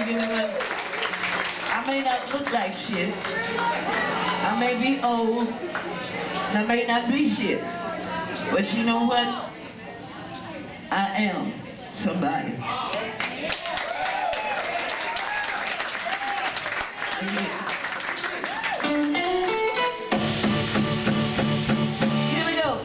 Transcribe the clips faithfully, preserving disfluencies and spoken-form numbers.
give me money. I may not look like shit. I may be old. And I may not be shit. But you know what? I am somebody. Here we go.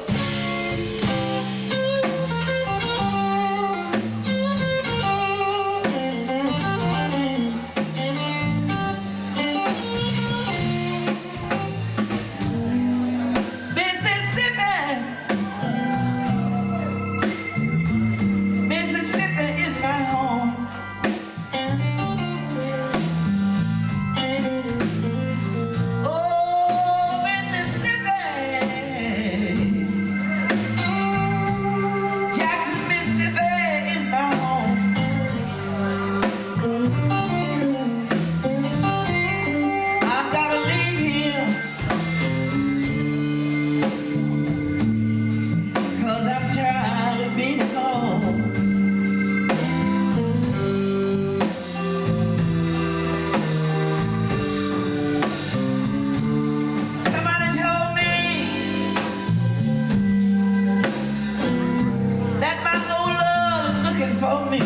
For me.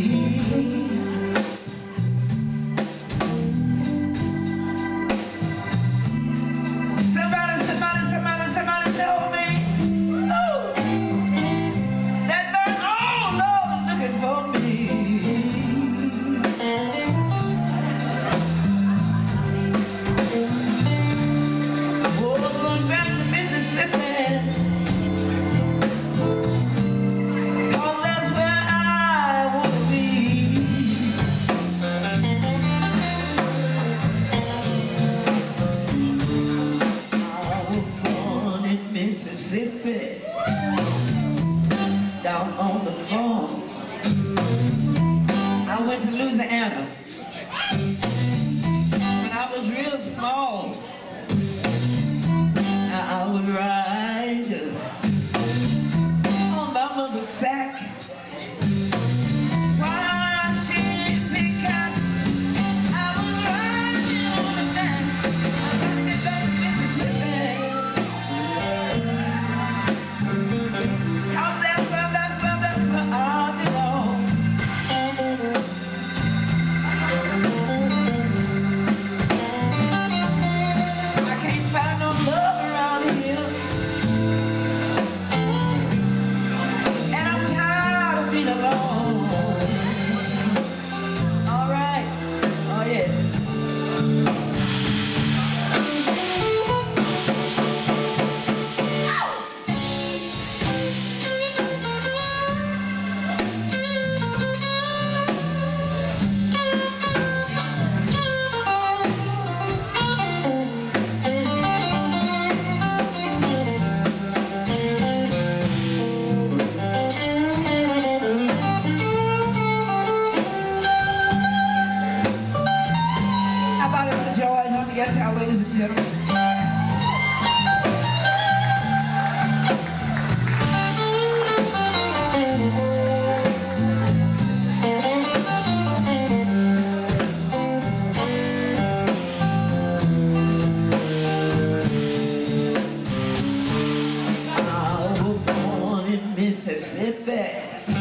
Somebody, somebody, somebody, somebody told me, oh, that my old Lord is looking for me. Oh, going back to Mississippi. Mississippi, down on the farms. I went to Louisiana when I was real small. Now I would ride on my mother's sack while she picked cotton. I was riding on the back. I gotta get back to Mississippi. Yes, y'all, ladies and gentlemen. I was born in Mississippi.